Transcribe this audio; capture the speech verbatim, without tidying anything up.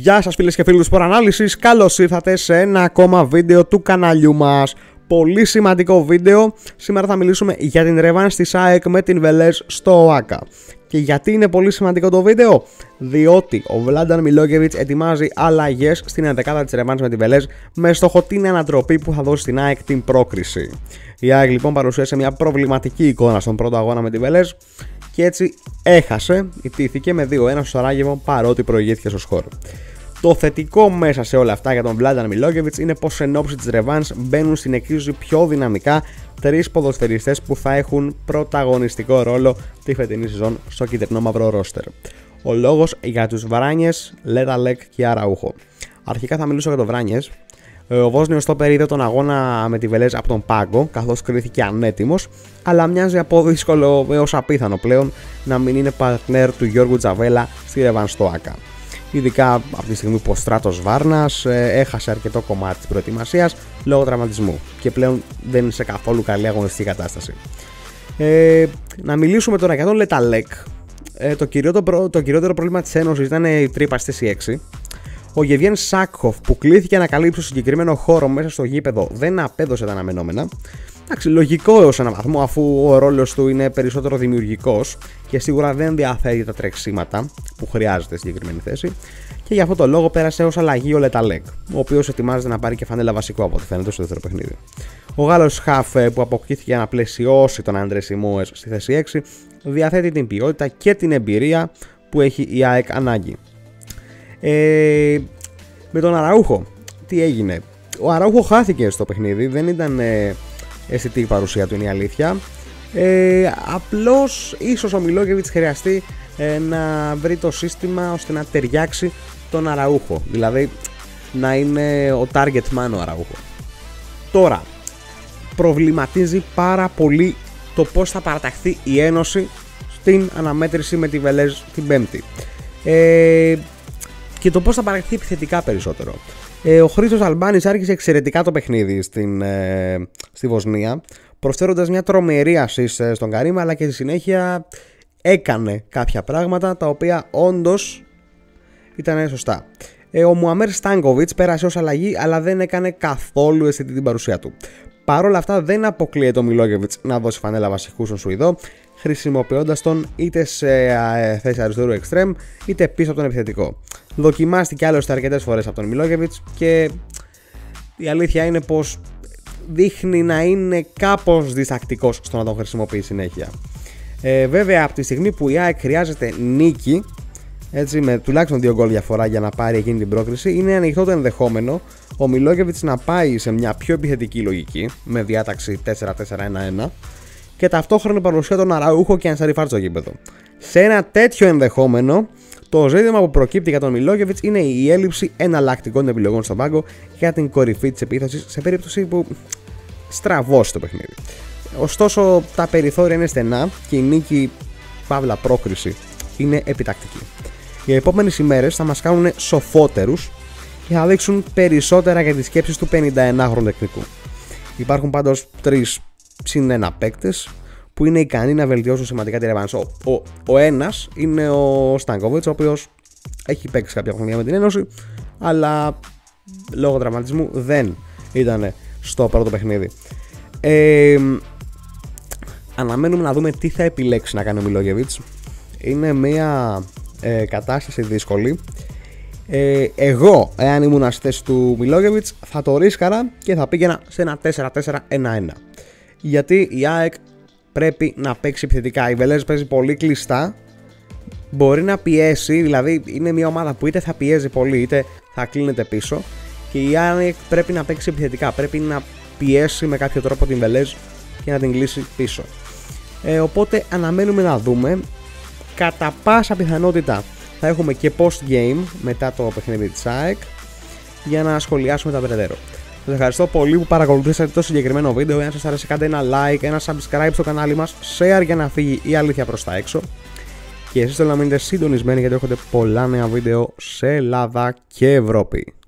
Γεια σας φίλες και φίλοι του Sport Analysis, καλώς ήρθατε σε ένα ακόμα βίντεο του καναλιού μας. Πολύ σημαντικό βίντεο, σήμερα θα μιλήσουμε για την ρεβάνς της ΑΕΚ με την Βελές στο ΟΑΚΑ. Και γιατί είναι πολύ σημαντικό το βίντεο? Διότι ο Βλάνταν Μιλόγεβιτς ετοιμάζει αλλαγές στην ενδεκάδα της ρεβάνς με την Βελές με στόχο την ανατροπή που θα δώσει στην ΑΕΚ την πρόκριση. Η ΑΕΚ λοιπόν παρουσίασε μια προβληματική εικόνα στον πρώτο αγώνα με την Βελές και έτσι έχασε, ιτήθηκε με δύο ένα στο Σαράγεβο παρότι προηγήθηκε στο σκορ. Το θετικό μέσα σε όλα αυτά για τον Βλάνταν Μιλόγεβιτς είναι πως εν ώψη της ρεβάνς μπαίνουν στην εκκίνηση πιο δυναμικά τρεις ποδοσφαιριστές που θα έχουν πρωταγωνιστικό ρόλο τη φετινή σεζόν στο κυτρινό μαύρο ρόστερ. Ο λόγος για τους Βράνιες, Λέταλεκ και Αραούχο. Αρχικά θα μιλήσω για τον Βράνιες. Ο Βόσνιος στόπερ είδε τον αγώνα με τη Βελές από τον πάγκο, καθώς κρίθηκε ανέτοιμος, αλλά μοιάζει από δύσκολο έως απίθανο πλέον να μην είναι παρτνέρ του Γιώργου Τζαβέλα στη ρεβάνς στο ΟΑΚΑ. Ειδικά από τη στιγμή που ο Στράτος Βάρνας έχασε αρκετό κομμάτι της προετοιμασίας λόγω τραυματισμού και πλέον δεν είναι σε καθόλου καλή αγωνιστική κατάσταση. Ε, να μιλήσουμε τώρα για τον Λεταλέκ. Ε, το, κυριότερο, το κυριότερο πρόβλημα της Ένωσης ήταν η τρύπα στη θέση έξι. Ο Γεβιέν Σάκχοφ που κλήθηκε να καλύψει συγκεκριμένο χώρο μέσα στο γήπεδο δεν απέδωσε τα αναμενόμενα. Εντάξει, λογικό έως έναν βαθμό, αφού ο ρόλος του είναι περισσότερο δημιουργικός και σίγουρα δεν διαθέτει τα τρεξίματα που χρειάζεται στη συγκεκριμένη θέση. Και για αυτό το λόγο πέρασε ως αλλαγή ο Λεταλέκ, ο οποίος ετοιμάζεται να πάρει και φανέλα βασικό από ό,τι φαίνεται στο δεύτερο παιχνίδι. Ο Γάλλος Χαφ που αποκτήθηκε να πλαισιώσει τον Αντρέ Σιμόες στη θέση έξι διαθέτει την ποιότητα και την εμπειρία που έχει η ΑΕΚ ανάγκη. Ε, με τον Αραούχο, τι έγινε? Ο Αραούχο χάθηκε στο παιχνίδι, δεν ήταν ε, αισθητή η παρουσία του, είναι η αλήθεια. Ε, απλώς ίσως ο Μιλόγεβιτς χρειαστεί ε, να βρει το σύστημα ώστε να ταιριάξει τον Αραούχο, δηλαδή να είναι ο target man ο Αραούχο. Τώρα, προβληματίζει πάρα πολύ το πώς θα παραταχθεί η Ένωση στην αναμέτρηση με τη Βελές την Πέμπτη. Ε, και το πώς θα παραχθεί επιθετικά περισσότερο. Ε, ο Χρήστος Αλμπάνης άρχισε εξαιρετικά το παιχνίδι στην, ε, στη Βοσνία, προσφέροντας μια τρομερή assist στον Καρύμ, αλλά και στη συνέχεια έκανε κάποια πράγματα τα οποία όντως ήταν σωστά. Ε, ο Μουαμέρ Στάνκοβιτς πέρασε ως αλλαγή, αλλά δεν έκανε καθόλου αισθητή την παρουσία του. Παρ' όλα αυτά δεν αποκλείεται ο Μιλόγεβιτς να δώσει φανέλα βασικού στον Σουηδό, χρησιμοποιώντας τον είτε σε θέση αριστερού εξτρέμ είτε πίσω από τον επιθετικό. Δοκιμάστηκε άλλωστε αρκετές φορές από τον Μιλόγεβιτς και η αλήθεια είναι πως δείχνει να είναι κάπως διστακτικός στο να τον χρησιμοποιεί συνέχεια. Ε, βέβαια από τη στιγμή που η ΑΕΚ χρειάζεται νίκη, έτσι, με τουλάχιστον δύο γκολ διαφορά για να πάρει εκείνη την πρόκριση, είναι ανοιχτό το ενδεχόμενο ο Μιλόγεβιτς να πάει σε μια πιο επιθετική λογική με διάταξη τέσσερα τέσσερα ένα ένα και ταυτόχρονα παρουσία τον Αραούχο και Ανσαριφάρ στο γήπεδο. Σε ένα τέτοιο ενδεχόμενο, το ζήτημα που προκύπτει για τον Μιλόγεβιτς είναι η έλλειψη εναλλακτικών επιλογών στον πάγκο για την κορυφή της επίθεσης σε περίπτωση που στραβώσει το παιχνίδι. Ωστόσο, τα περιθώρια είναι στενά και η νίκη παύλα πρόκριση είναι επιτακτική. Οι επόμενες ημέρες θα μας κάνουν σοφότερους και θα δείξουν περισσότερα για τις σκέψεις του πενηνταενάχρονου τεχνικού. Υπάρχουν πάντως τρεις συν ένα παίκτες που είναι ικανοί να βελτιώσουν σημαντικά τη ρεβάνς. Ο, ο, ο ένας είναι ο Στάνκοβιτς, ο οποίος έχει παίξει κάποια χρονιά με την Ένωση, αλλά λόγω τραυματισμού δεν ήταν στο πρώτο παιχνίδι. Ε, αναμένουμε να δούμε τι θα επιλέξει να κάνει ο Μιλόγεβιτς. Είναι μια ε, κατάσταση δύσκολη. Ε, εγώ, εάν ήμουν στη θέση του Μιλόγεβιτς, θα το ρίσκαρα και θα πήγαινα σε ένα τέσσερα τέσσερα ένα ένα. Γιατί η ΑΕΚ πρέπει να παίξει επιθετικά. Η Βελές παίζει πολύ κλειστά. Μπορεί να πιέσει, δηλαδή είναι μια ομάδα που είτε θα πιέζει πολύ είτε θα κλείνεται πίσω. Και η ΑΕΚ πρέπει να παίξει επιθετικά. Πρέπει να πιέσει με κάποιο τρόπο την Βελές και να την κλείσει πίσω. Ε, οπότε αναμένουμε να δούμε. Κατά πάσα πιθανότητα θα έχουμε και post game μετά το παιχνίδι της ΑΕΚ για να σχολιάσουμε τα περαιτέρω. Σας ευχαριστώ πολύ που παρακολουθήσατε το συγκεκριμένο βίντεο. Εάν σας άρεσε, κάντε ένα like, ένα subscribe στο κανάλι μας, share για να φύγει η αλήθεια προς τα έξω. Και εσείς θέλω να μείνετε συντονισμένοι γιατί έχετε πολλά νέα βίντεο σε Ελλάδα και Ευρώπη.